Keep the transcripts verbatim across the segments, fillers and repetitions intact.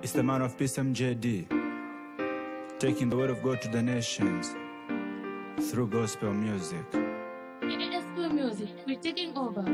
It's the man of peace, M J D, taking the word of God to the nations through gospel music. It is good music. We're taking over.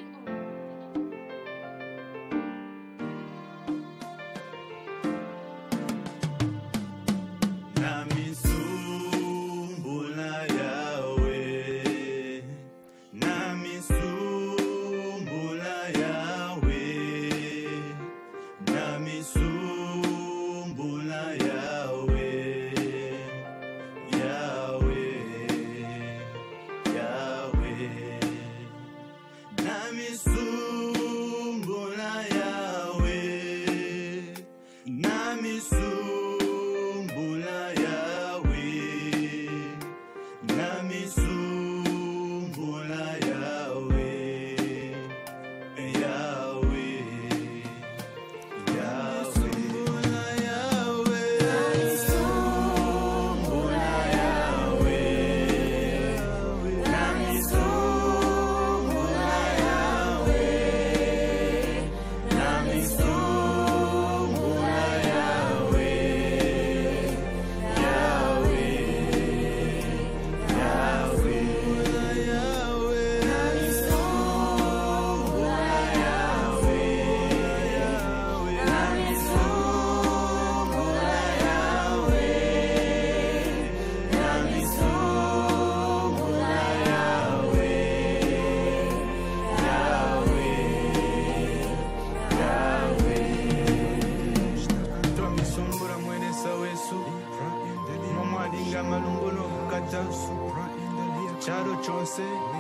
Charo chonse,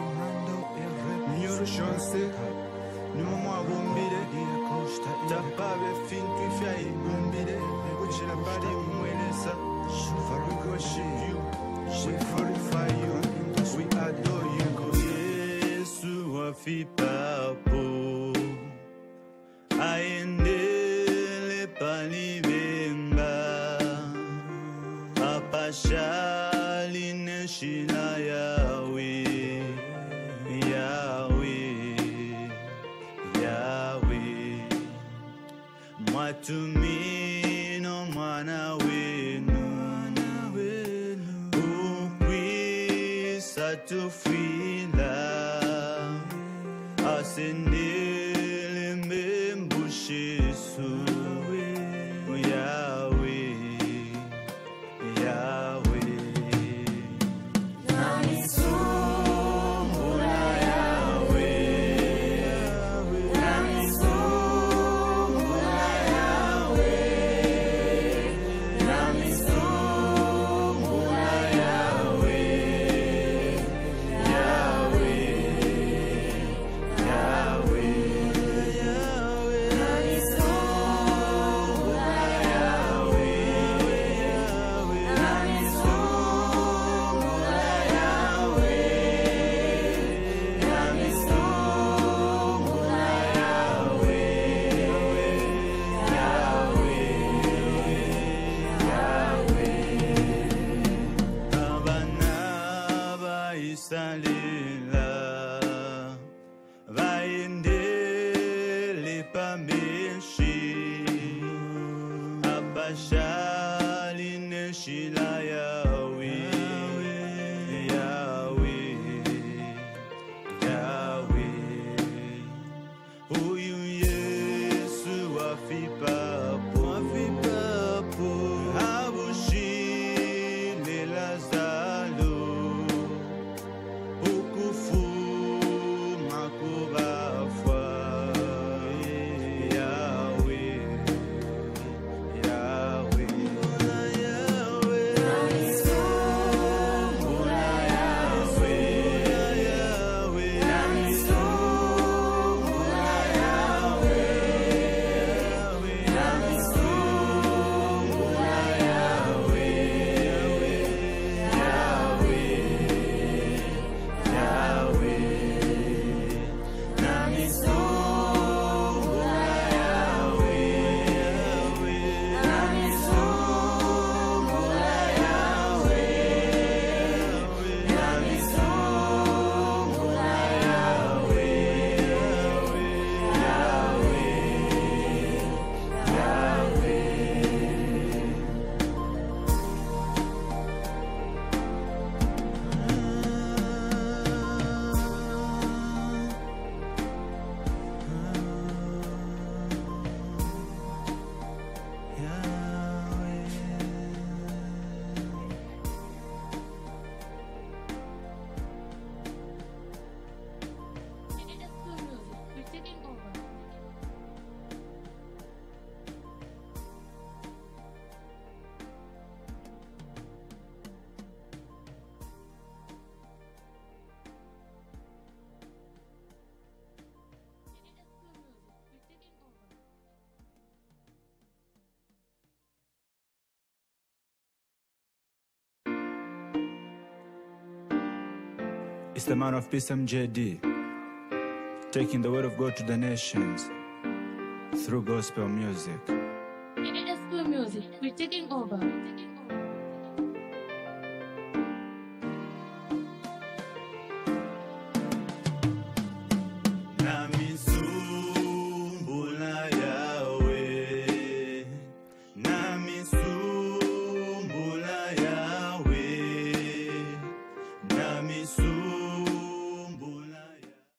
nyoro chonse, nyuma mwa bombire, tapabe fintu ifya ibombire, uchila bari umwenesa, we worship you, we glorify you, we adore you. Yesu wafipapo, aendele palibemba, apashali neshila Yahweh, Yahweh, Yahweh. Mwatumino mwana wenu, ukwisa tufila, asendele mbembushesu, Yahweh, Yahweh. Salila vaendele pameshi abashali neshila Yahweh, Yahweh, Yahweh. Huyu Yesu wafipapo, wafipapo abushile Lazaro, ukufuma kubafwa, It's the man of peace, M J D, taking the word of God to the nations through gospel music. It is good music. We're taking over.